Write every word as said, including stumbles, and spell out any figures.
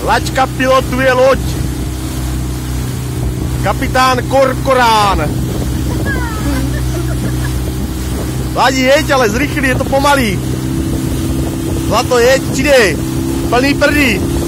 Laťka pilotuje loď. Kapitán Korkorán. Ladi, jeď, ale zrychli, je to pomalý. Zlato, jeď, přidej. Plný prdí.